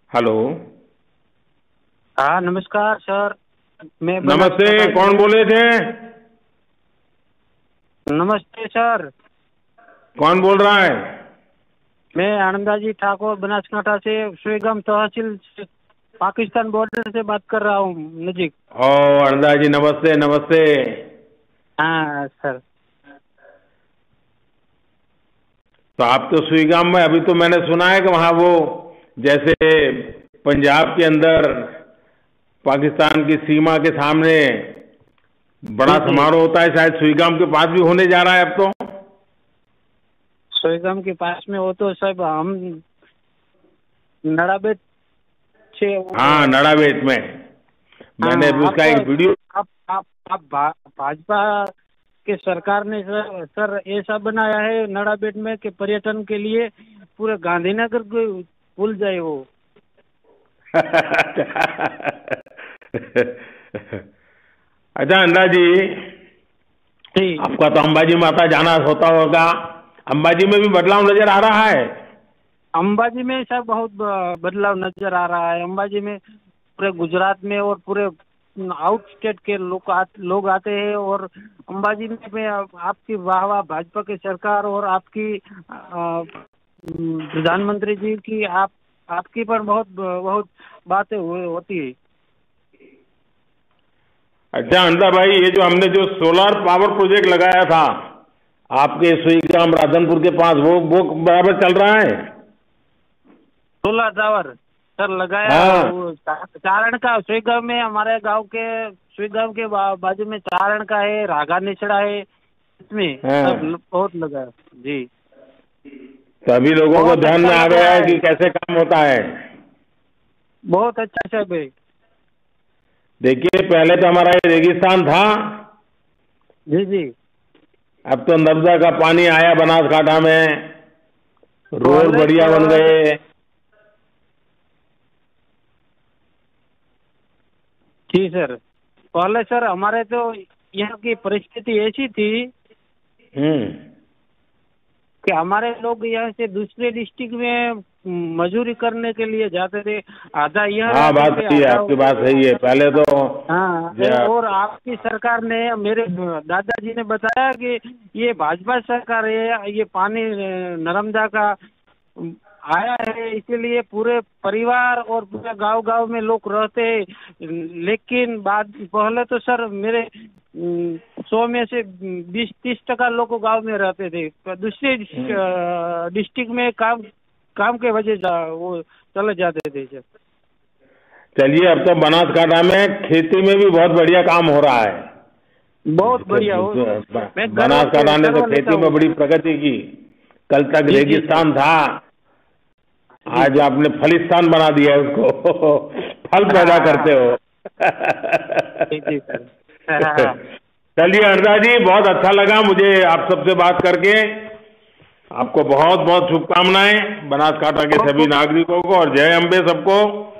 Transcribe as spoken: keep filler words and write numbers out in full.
Hello. हाँ नमस्कार sir. मैं नमस्ते, कौन बोले थे? नमस्ते सर। कौन बोल रहा है? मैं आनंदाजी ठाकुर बनासकांठा से सुईगाम तहसील से पाकिस्तान बॉर्डर से बात कर रहा हूँ नजीक। ओ आनंदा जी, नमस्ते नमस्ते। हाँ सर। तो आप तो सुईगाम में, अभी तो मैंने सुना है कि वहाँ वो जैसे पंजाब के अंदर पाकिस्तान की सीमा के सामने बड़ा समारोह होता है, शायद सुईगाम के पास भी होने जा रहा है अब तो। सुईगाम के पास में हो तो सब हम नड़ाबेट से। हाँ नड़ाबेट में मैंने अभी उसका एक वीडियो। आप आप आप भाजपा के सरकार ने सर सर ऐसा बनाया है नड़ाबेट में कि पर्यटन के लिए पूरे गांधीनगर को भूल जाए वो। अच्छा अंदा जी, आपका तो अंबाजी माता जाना होता होगा, अंबाजी में भी बदलाव नजर आ रहा है? अंबाजी में सब बहुत बदलाव नजर आ रहा है। अंबाजी में पूरे गुजरात में और पूरे आउट स्टेट के लोग आ, लोग आते हैं और अंबाजी में, में आपकी वाह वाह भाजपा की सरकार और आपकी प्रधानमंत्री जी की आप आपकी पर बहुत बहुत बातें होती है। अच्छा अंदा भाई, ये जो हमने जो सोलर पावर प्रोजेक्ट लगाया था आपके सुईगाम राधनपुर के पास, वो वो बराबर चल रहा है? सोलर टावर सर लगाया। हाँ। वो चारण का सुईगाम में, हमारे गांव के सुईगाम के बाजू में चारण का है, रागा निचड़ा है, इसमें हाँ। सब बहुत लगा जी। सभी लोगों को ध्यान में आ गया है कि कैसे काम होता है। बहुत अच्छा सब है। देखिए पहले तो हमारा ये रेगिस्तान था। जी जी। अब तो नर्मदा का पानी आया बनासकांठा में, रोड बढ़िया बन गए। जी सर। पहले सर हमारे तो यहाँ की परिस्थिति ऐसी थी कि हमारे लोग यहाँ से दूसरे डिस्ट्रिक्ट में मजदूरी करने के लिए जाते थे, आधा यहाँ। हाँ बात सही है, आपकी बात सही है। पहले तो हाँ, और आपकी सरकार ने, मेरे दादाजी ने बताया कि ये भाजपा सरकार है, ये पानी नर्मदा का आया है, इसीलिए पूरे परिवार और पूरे गांव गांव में लोग रहते हैं। लेकिन बाद पहले तो सर मेरे सौ में से बीस तीस टका लोग गांव में रहते थे, दूसरे डिस्ट्रिक्ट में काम काम के वजह से वो चले जाते थे सर। चलिए, अब तो बनासकांठा में खेती में भी बहुत बढ़िया काम हो रहा है। बहुत बढ़िया हो। बनासकांठा ने तो खेती में बड़ी प्रगति की। कल तक रेगिस्तान था, आज आपने फलिस्तान बना दिया है उसको। फल पैदा करते हो। चलिए अरदा जी, बहुत अच्छा लगा मुझे आप सबसे बात करके। आपको बहुत बहुत शुभकामनाएं, बनासकांठा के सभी नागरिकों को, और जय अम्बे सबको।